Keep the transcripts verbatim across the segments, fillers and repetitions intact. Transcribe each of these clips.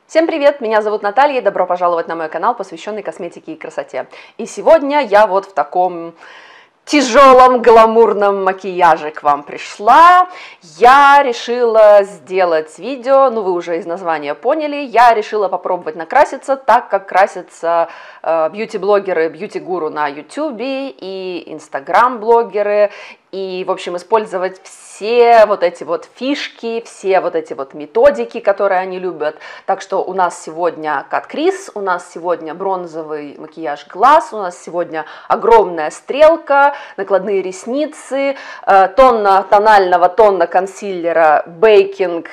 Всем привет, меня зовут Наталья, и добро пожаловать на мой канал, посвященный косметике и красоте. И сегодня я вот в таком тяжелом гламурном макияже к вам пришла. Я решила сделать видео, ну вы уже из названия поняли, я решила попробовать накраситься так, как красятся э, бьюти-блогеры, бьюти-гуру на ютубе и инстаграм-блогеры. И, в общем, использовать все вот эти вот фишки, все вот эти вот методики, которые они любят. Так что у нас сегодня кат-криз, у нас сегодня бронзовый макияж глаз, у нас сегодня огромная стрелка, накладные ресницы, тонна тонального, тонна консилера, бейкинг,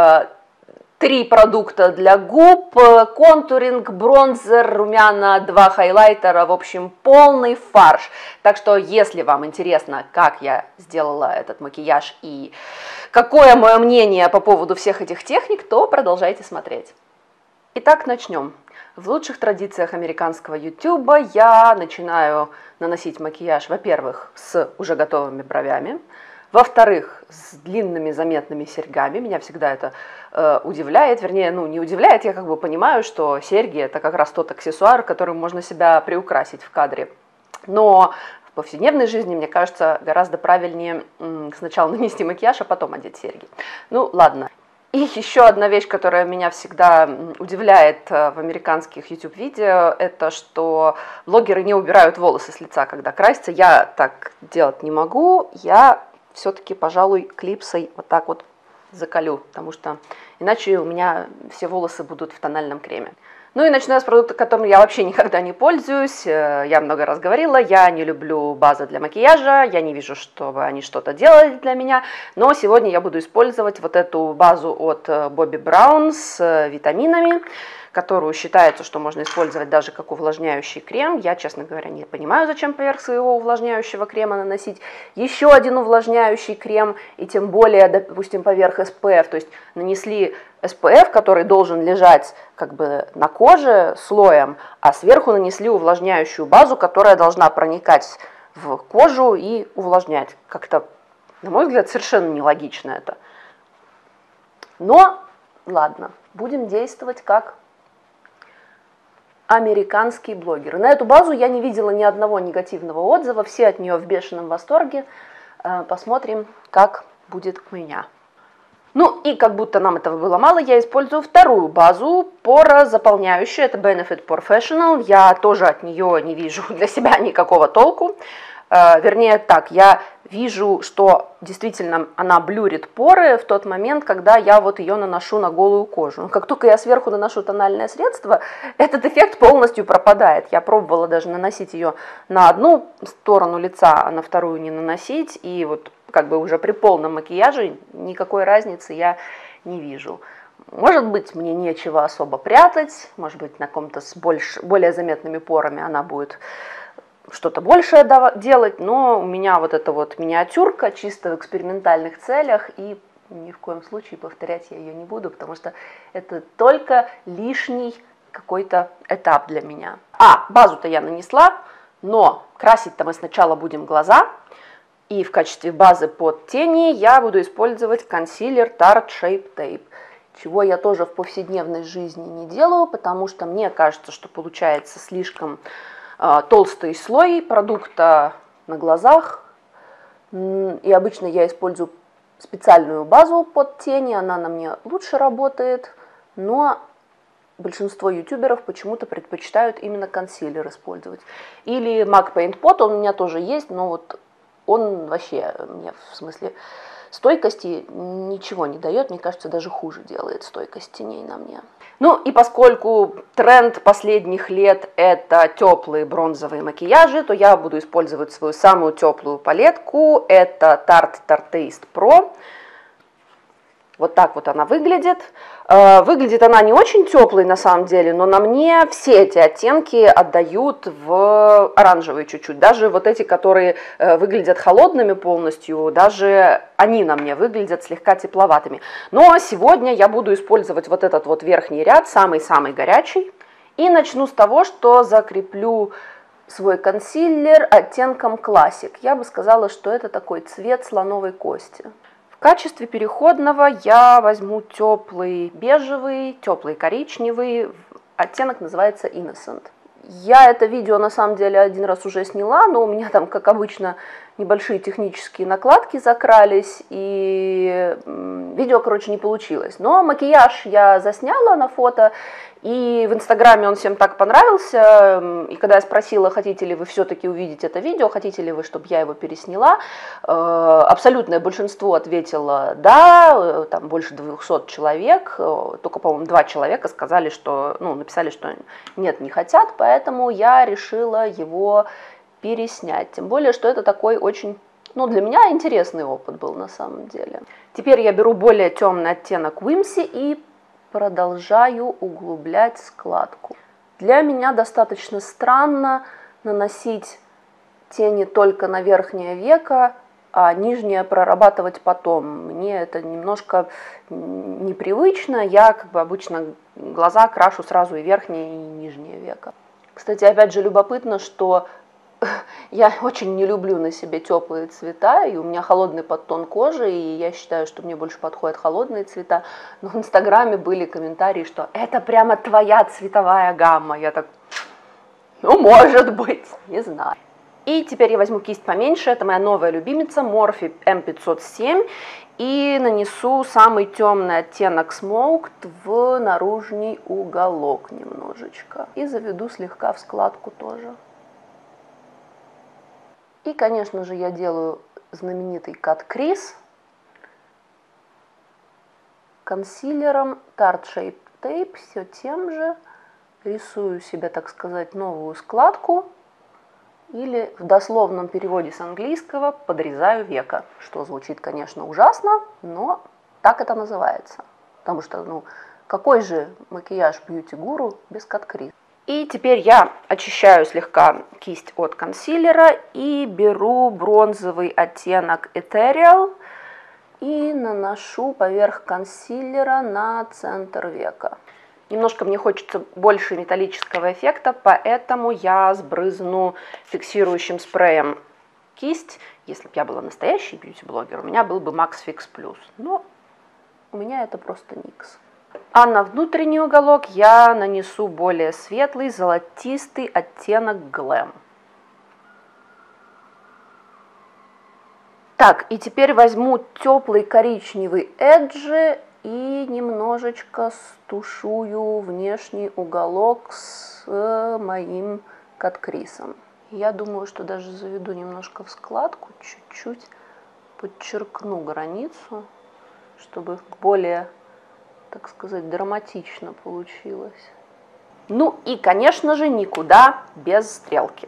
три продукта для губ, контуринг, бронзер, румяна, два хайлайтера, в общем, полный фарш. Так что, если вам интересно, как я сделала этот макияж и какое мое мнение по поводу всех этих техник, то продолжайте смотреть. Итак, начнем. В лучших традициях американского ютуба я начинаю наносить макияж, во-первых, с уже готовыми бровями, во-вторых, с длинными заметными серьгами. Меня всегда это э, удивляет, вернее, ну не удивляет, я как бы понимаю, что серьги это как раз тот аксессуар, которым можно себя приукрасить в кадре. Но в повседневной жизни, мне кажется, гораздо правильнее м, сначала нанести макияж, а потом одеть серьги. Ну ладно. И еще одна вещь, которая меня всегда удивляет в американских YouTube-видео, это что блогеры не убирают волосы с лица, когда красятся. Я так делать не могу, я все-таки, пожалуй, клипсой вот так вот заколю, потому что иначе у меня все волосы будут в тональном креме. Ну и начну с продукта, которым я вообще никогда не пользуюсь. Я много раз говорила, я не люблю базы для макияжа, я не вижу, чтобы они что-то делали для меня. Но сегодня я буду использовать вот эту базу от Bobbi Brown с витаминами, которую считается, что можно использовать даже как увлажняющий крем. Я, честно говоря, не понимаю, зачем поверх своего увлажняющего крема наносить еще один увлажняющий крем, и тем более, допустим, поверх эс пэ эф. То есть нанесли эс пэ эф, который должен лежать как бы на коже слоем, а сверху нанесли увлажняющую базу, которая должна проникать в кожу и увлажнять. Как-то, на мой взгляд, совершенно нелогично это. Но, ладно, будем действовать как американские блогеры. На эту базу я не видела ни одного негативного отзыва, все от нее в бешеном восторге. Посмотрим, как будет у меня. Ну и как будто нам этого было мало, я использую вторую базу, порозаполняющую, это Benefit Professional. Я тоже от нее не вижу для себя никакого толку. Вернее так, я вижу, что действительно она блюрит поры в тот момент, когда я вот ее наношу на голую кожу. Но как только я сверху наношу тональное средство, этот эффект полностью пропадает. Я пробовала даже наносить ее на одну сторону лица, а на вторую не наносить. И вот как бы уже при полном макияже никакой разницы я не вижу. Может быть, мне нечего особо прятать, может быть, на ком-то с больше, более заметными порами она будет что-то большее делать, но у меня вот эта вот миниатюрка чисто в экспериментальных целях, и ни в коем случае повторять я ее не буду, потому что это только лишний какой-то этап для меня. А, базу-то я нанесла, но красить-то мы сначала будем глаза, и в качестве базы под тени я буду использовать консилер Tarte Shape Tape, чего я тоже в повседневной жизни не делаю, потому что мне кажется, что получается слишком толстый слой продукта на глазах, и обычно я использую специальную базу под тени, она на мне лучше работает, но большинство ютуберов почему-то предпочитают именно консилер использовать. Или MAC Paint Pot, он у меня тоже есть, но вот он вообще мне в смысле стойкости ничего не дает, мне кажется, даже хуже делает стойкость теней на мне. Ну и поскольку тренд последних лет это теплые бронзовые макияжи, то я буду использовать свою самую теплую палетку, это Tarte Tarteist Pro. Вот так вот она выглядит. Выглядит она не очень теплой на самом деле, но на мне все эти оттенки отдают в оранжевый чуть-чуть. Даже вот эти, которые выглядят холодными полностью, даже они на мне выглядят слегка тепловатыми. Но сегодня я буду использовать вот этот вот верхний ряд, самый-самый горячий. И начну с того, что закреплю свой консилер оттенком Classic. Я бы сказала, что это такой цвет слоновой кости. В качестве переходного я возьму теплый бежевый, теплый коричневый, оттенок называется Innocent. Я это видео на самом деле один раз уже сняла, но у меня там, как обычно, небольшие технические накладки закрались, и видео, короче, не получилось. Но макияж я засняла на фото, и в Инстаграме он всем так понравился, и когда я спросила, хотите ли вы все-таки увидеть это видео, хотите ли вы, чтобы я его пересняла, абсолютное большинство ответило да, там больше двухсот человек, только, по-моему, два человека сказали, что, ну, написали, что нет, не хотят, поэтому я решила его переснять. Тем более, что это такой очень, ну, для меня интересный опыт был на самом деле. Теперь я беру более темный оттенок Whimsy и продолжаю углублять складку. Для меня достаточно странно наносить тени только на верхнее веко, а нижнее прорабатывать потом. Мне это немножко непривычно. Я как бы обычно глаза крашу сразу и верхнее, и нижнее веко. Кстати, опять же любопытно, что я очень не люблю на себе теплые цвета, и у меня холодный подтон кожи, и я считаю, что мне больше подходят холодные цвета. Но в Инстаграме были комментарии, что это прямо твоя цветовая гамма. Я так, ну, может быть, не знаю. И теперь я возьму кисть поменьше, это моя новая любимица, Morphe эм пятьсот семь, и нанесу самый темный оттенок Smoked в наружный уголок немножечко. И заведу слегка в складку тоже. И, конечно же, я делаю знаменитый Cut Crease консилером Tarte Shape Tape, все тем же. Рисую себе, так сказать, новую складку. Или в дословном переводе с английского подрезаю веко, что звучит, конечно, ужасно, но так это называется. Потому что, ну, какой же макияж бьюти-гуру без Cut Crease? И теперь я очищаю слегка кисть от консилера и беру бронзовый оттенок Ethereal и наношу поверх консилера на центр века. Немножко мне хочется больше металлического эффекта, поэтому я сбрызну фиксирующим спреем кисть. Если бы я была настоящий бьюти-блогер, у меня был бы Max Fix Plus, но у меня это просто никс. А на внутренний уголок я нанесу более светлый, золотистый оттенок Glam. Так, и теперь возьму теплый коричневый Edge и немножечко стушую внешний уголок с моим кат-крисом. Я думаю, что даже заведу немножко в складку, чуть-чуть подчеркну границу, чтобы более, так сказать, драматично получилось. Ну и, конечно же, никуда без стрелки.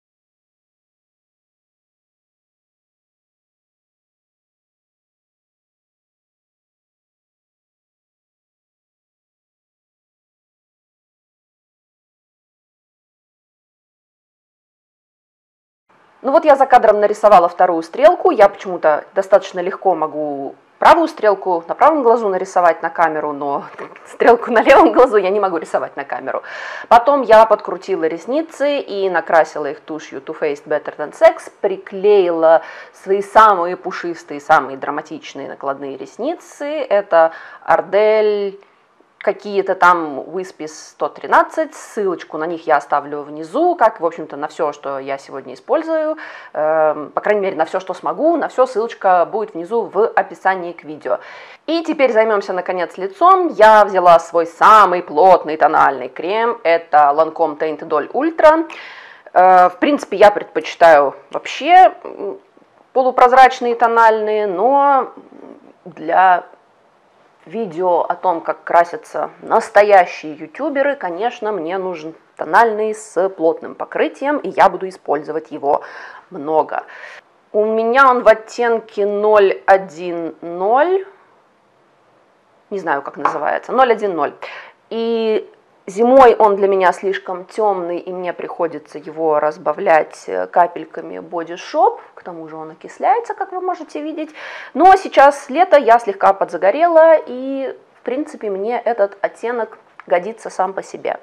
Ну вот я за кадром нарисовала вторую стрелку. Я почему-то достаточно легко могу правую стрелку на правом глазу нарисовать на камеру, но стрелку на левом глазу я не могу рисовать на камеру. Потом я подкрутила ресницы и накрасила их тушью Too Faced Better Than Sex, приклеила свои самые пушистые, самые драматичные накладные ресницы. Это Ardell какие-то там Wispy сто тринадцать, ссылочку на них я оставлю внизу, как, в общем-то, на все, что я сегодня использую, э, по крайней мере, на все, что смогу, на все ссылочка будет внизу в описании к видео. И теперь займемся, наконец, лицом. Я взяла свой самый плотный тональный крем, это Lancome Tainted Oil Ultra. Э, в принципе, я предпочитаю вообще полупрозрачные тональные, но для видео о том, как красятся настоящие ютуберы, конечно, мне нужен тональный с плотным покрытием, и я буду использовать его много. У меня он в оттенке ноль один ноль, не знаю, как называется, ноль один ноль. И зимой он для меня слишком темный, и мне приходится его разбавлять капельками Body Shop, к тому же он окисляется, как вы можете видеть. Но сейчас лето, я слегка подзагорела, и, в принципе, мне этот оттенок годится сам по себе.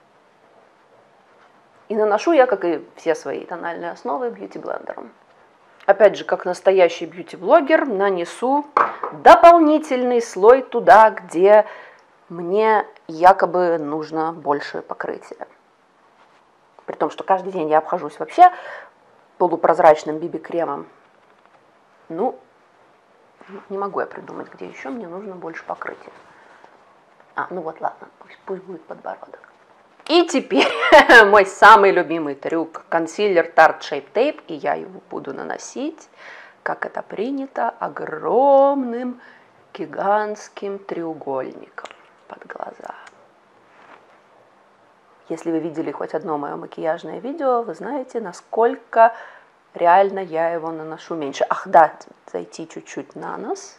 И наношу я, как и все свои тональные основы, бьюти-блендером. опять же, как настоящий бьюти-блогер, нанесу дополнительный слой туда, где мне якобы нужно больше покрытия. При том, что каждый день я обхожусь вообще полупрозрачным би би-кремом. Ну, не могу я придумать, где еще мне нужно больше покрытия. А, ну вот, ладно, пусть, пусть будет подбородок. И теперь мой самый любимый трюк. Консилер Tarte Shape Tape. И я его буду наносить, как это принято, огромным гигантским треугольником под глаза. Если вы видели хоть одно мое макияжное видео, вы знаете, насколько реально я его наношу меньше. Ах да, зайти чуть-чуть на нос.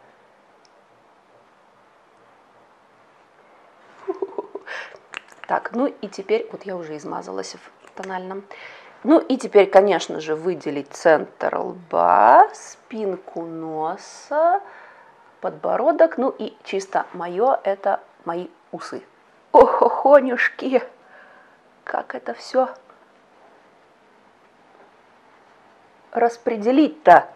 Так, ну и теперь, вот я уже измазалась в тональном. Ну и теперь, конечно же, выделить центр лба, спинку носа, подбородок. Ну и чисто мое, это мои усы. Охохонюшки, как это все распределить-то?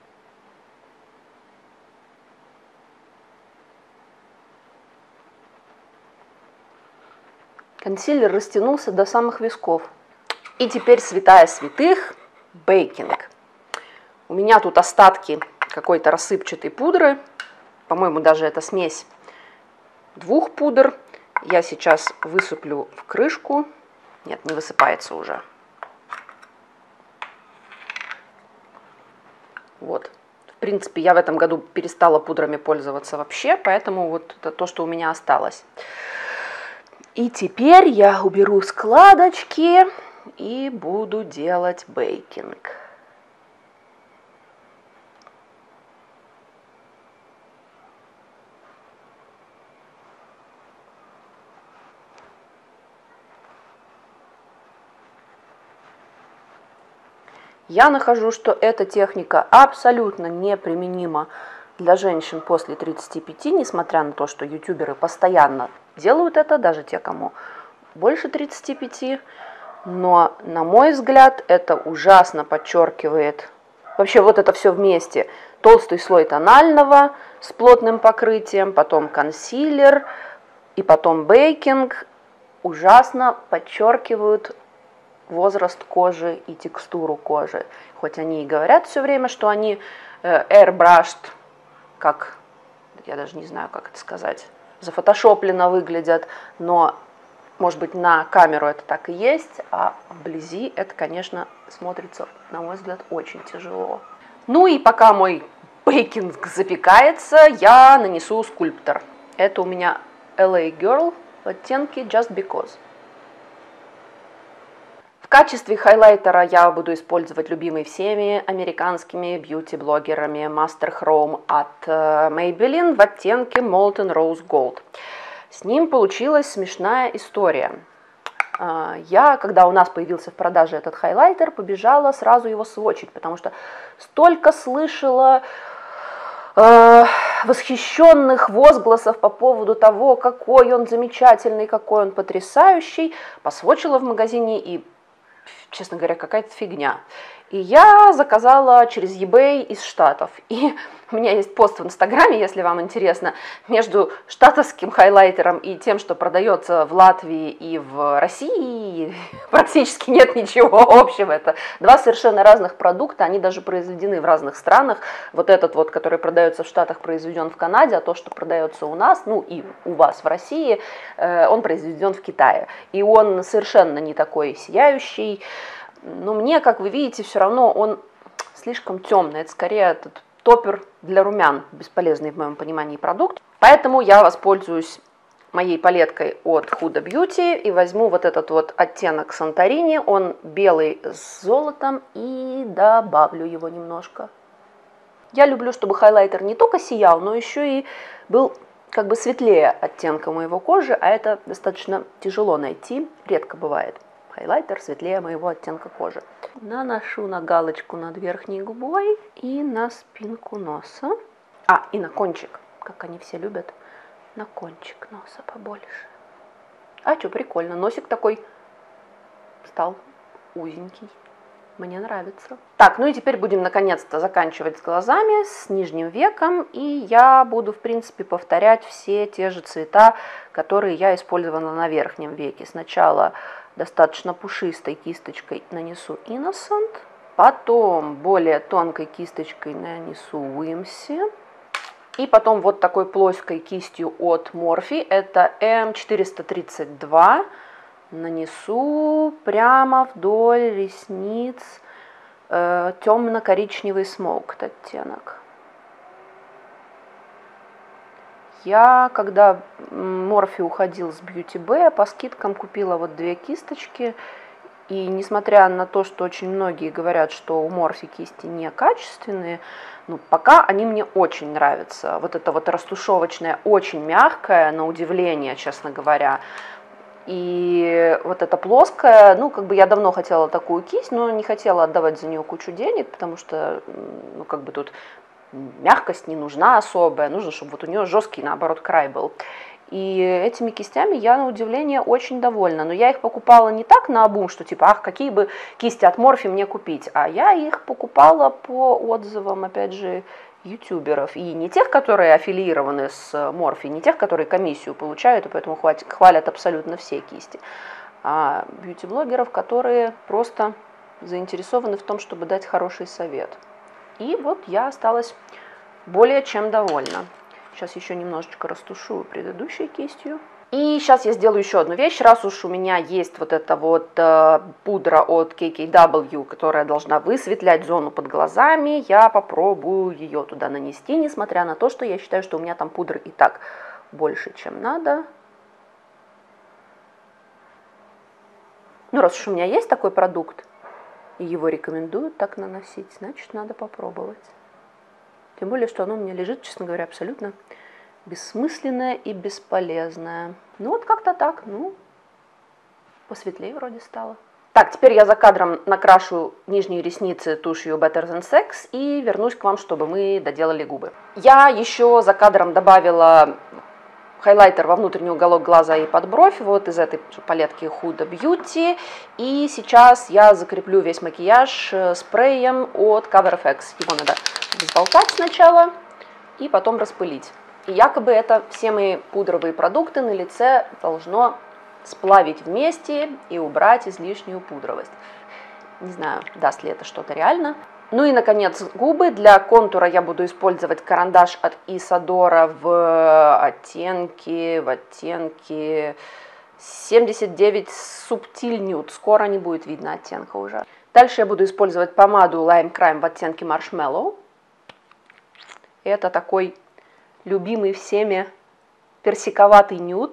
Консилер растянулся до самых висков. И теперь святая святых – бейкинг. У меня тут остатки какой-то рассыпчатой пудры. По-моему, даже это смесь двух пудр. Я сейчас высыплю в крышку. Нет, не высыпается уже. Вот. В принципе, я в этом году перестала пудрами пользоваться вообще, поэтому вот это то, что у меня осталось. И теперь я уберу складочки и буду делать бейкинг. Я нахожу, что эта техника абсолютно неприменима для женщин после тридцати пяти, несмотря на то, что ютуберы постоянно делают это, даже те, кому больше тридцати пяти. Но, на мой взгляд, это ужасно подчеркивает вообще вот это все вместе. Толстый слой тонального с плотным покрытием, потом консилер и потом бейкинг ужасно подчеркивают возраст кожи и текстуру кожи. Хоть они и говорят все время, что они э, airbrushed, как, я даже не знаю, как это сказать, зафотошопленно выглядят, но, может быть, на камеру это так и есть, а вблизи это, конечно, смотрится, на мой взгляд, очень тяжело. Ну и пока мой бейкинг запекается, я нанесу скульптор. Это у меня эл эй Girl в оттенке Just Because. В качестве хайлайтера я буду использовать любимый всеми американскими бьюти-блогерами Master Chrome от Maybelline в оттенке Molten Rose Gold. С ним получилась смешная история. Я, когда у нас появился в продаже этот хайлайтер, побежала сразу его свотчить, потому что столько слышала э, восхищенных возгласов по поводу того, какой он замечательный, какой он потрясающий. Посвотчила в магазине и, честно говоря, какая-то фигня. И я заказала через eBay из Штатов. И у меня есть пост в Инстаграме, если вам интересно, между штатовским хайлайтером и тем, что продается в Латвии и в России, практически нет ничего общего. Это два совершенно разных продукта, они даже произведены в разных странах. Вот этот вот, который продается в Штатах, произведен в Канаде, а то, что продается у нас, ну и у вас в России, он произведен в Китае. И он совершенно не такой сияющий. Но мне, как вы видите, все равно он слишком темный. Это скорее этот топпер для румян, бесполезный в моем понимании продукт. Поэтому я воспользуюсь моей палеткой от Huda Beauty и возьму вот этот вот оттенок Santorini. Он белый с золотом, и добавлю его немножко. Я люблю, чтобы хайлайтер не только сиял, но еще и был как бы светлее оттенка моего кожи, а это достаточно тяжело найти, редко бывает. Хайлайтер светлее моего оттенка кожи. Наношу на галочку над верхней губой и на спинку носа. А, и на кончик, как они все любят, на кончик носа побольше. А что, прикольно, носик такой стал узенький. Мне нравится. Так, ну и теперь будем наконец-то заканчивать с глазами, с нижним веком. И я буду, в принципе, повторять все те же цвета, которые я использовала на верхнем веке. Сначала достаточно пушистой кисточкой нанесу Innocent. Потом более тонкой кисточкой нанесу Whimsy. И потом вот такой плоской кистью от Morphe, это эм четыреста тридцать два, нанесу прямо вдоль ресниц э, темно-коричневый смоук оттенок. Я, когда Morphe уходил с Beauty Bay, по скидкам купила вот две кисточки. И несмотря на то, что очень многие говорят, что у Morphe кисти некачественные, ну, пока они мне очень нравятся. Вот это вот растушевочная, очень мягкая, на удивление, честно говоря. И вот эта плоская, ну, как бы я давно хотела такую кисть, но не хотела отдавать за нее кучу денег, потому что, ну, как бы тут мягкость не нужна особая, нужно, чтобы вот у нее жесткий, наоборот, край был. И этими кистями я, на удивление, очень довольна. Но я их покупала не так наобум, что типа, ах, какие бы кисти от Morphe мне купить. А я их покупала по отзывам, опять же, ютуберов. И не тех, которые аффилированы с Morphe, не тех, которые комиссию получают, и поэтому хвалят абсолютно все кисти. А бьюти-блогеров, которые просто заинтересованы в том, чтобы дать хороший совет. И вот я осталась более чем довольна. Сейчас еще немножечко растушую предыдущей кистью. И сейчас я сделаю еще одну вещь. Раз уж у меня есть вот эта вот э, пудра от кей кей дабл ю, которая должна высветлять зону под глазами, я попробую ее туда нанести, несмотря на то, что я считаю, что у меня там пудры и так больше, чем надо. Ну, раз уж у меня есть такой продукт, и его рекомендуют так наносить, значит, надо попробовать. Тем более, что оно у меня лежит, честно говоря, абсолютно бессмысленное и бесполезное. Ну вот как-то так, ну, посветлее вроде стало. Так, теперь я за кадром накрашу нижние ресницы тушью Better Than Sex и вернусь к вам, чтобы мы доделали губы. Я еще за кадром добавила хайлайтер во внутренний уголок глаза и под бровь, вот из этой палетки Huda Beauty. И сейчас я закреплю весь макияж спреем от Cover эф экс. Его надо взболтать сначала и потом распылить. И якобы это все мои пудровые продукты на лице должно сплавить вместе и убрать излишнюю пудровость. Не знаю, даст ли это что-то реально. Ну и, наконец, губы. Для контура я буду использовать карандаш от Isadora в оттенке, в оттенке семьдесят девять Subtil Nude. Скоро не будет видно оттенка уже. Дальше я буду использовать помаду Lime Crime в оттенке Marshmallow. Это такой любимый всеми персиковатый нюд.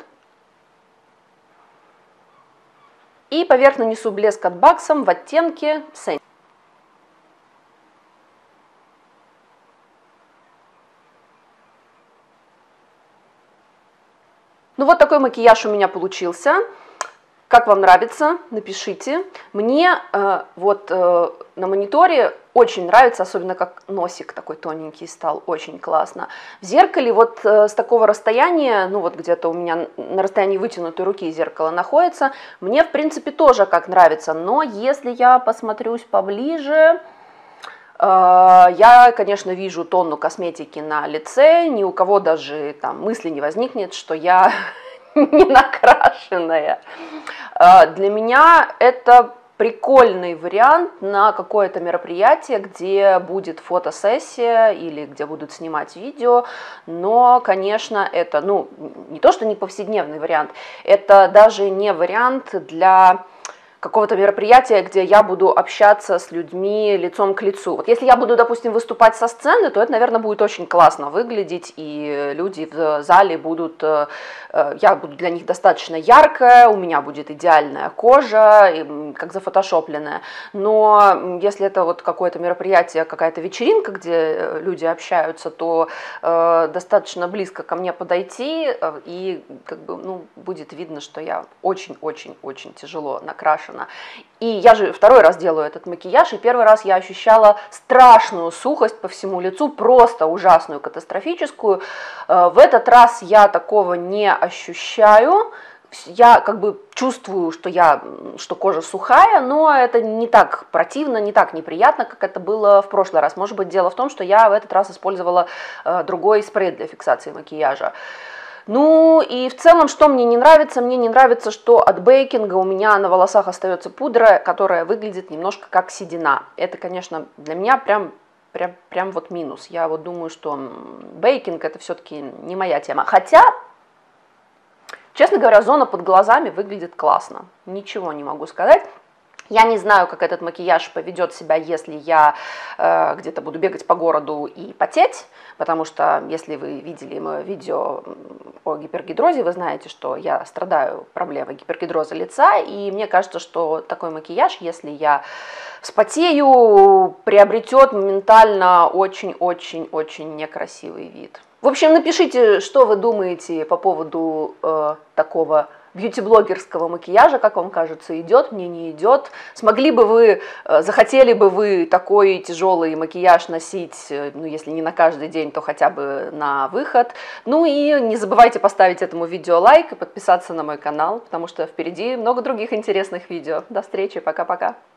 И поверх нанесу блеск от Баксом в оттенке Sand. Ну вот такой макияж у меня получился. Как вам нравится, напишите. Мне э, вот э, на мониторе очень нравится, особенно как носик такой тоненький стал, очень классно. В зеркале вот э, с такого расстояния, ну вот где-то у меня на расстоянии вытянутой руки зеркало находится, мне в принципе тоже как нравится, но если я посмотрюсь поближе, э, я, конечно, вижу тонну косметики на лице, ни у кого даже там мысли не возникнет, что я не накрашенная. Для меня это прикольный вариант на какое-то мероприятие, где будет фотосессия или где будут снимать видео, но, конечно, это, ну, не то, что не повседневный вариант, это даже не вариант для какого-то мероприятия, где я буду общаться с людьми лицом к лицу. Вот если я буду, допустим, выступать со сцены, то это, наверное, будет очень классно выглядеть, и люди в зале будут, я буду для них достаточно яркая, у меня будет идеальная кожа, как зафотошопленная. Но если это вот какое-то мероприятие, какая-то вечеринка, где люди общаются, то э, достаточно близко ко мне подойти, и как бы, ну, будет видно, что я очень-очень-очень тяжело накрашена. И я же второй раз делаю этот макияж, и первый раз я ощущала страшную сухость по всему лицу, просто ужасную, катастрофическую. В этот раз я такого не ощущаю. я как бы чувствую, что, я, что кожа сухая, но это не так противно, не так неприятно, как это было в прошлый раз. Может быть, дело в том, что я в этот раз использовала э, другой спрей для фиксации макияжа. Ну и в целом, что мне не нравится? Мне не нравится, что от бейкинга у меня на волосах остается пудра, которая выглядит немножко как седина. Это, конечно, для меня прям, прям, прям вот минус. Я вот думаю, что бейкинг это все-таки не моя тема. Хотя, честно говоря, зона под глазами выглядит классно. Ничего не могу сказать. Я не знаю, как этот макияж поведет себя, если я э, где-то буду бегать по городу и потеть, потому что, если вы видели мое видео о гипергидрозе, вы знаете, что я страдаю проблемой гипергидроза лица, и мне кажется, что такой макияж, если я вспотею, приобретет моментально очень-очень-очень некрасивый вид. В общем, напишите, что вы думаете по поводу э, такого бьюти-блогерского макияжа, как вам кажется, идет, мне не идет. Смогли бы вы, захотели бы вы такой тяжелый макияж носить, ну, если не на каждый день, то хотя бы на выход. Ну и не забывайте поставить этому видео лайк и подписаться на мой канал, потому что впереди много других интересных видео. До встречи, пока-пока.